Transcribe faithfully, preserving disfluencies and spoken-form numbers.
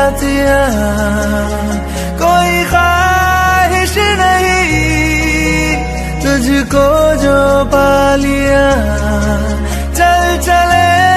साथिया, कोई ख्वाहिश नहीं तुझको जो पा लिया, चल चले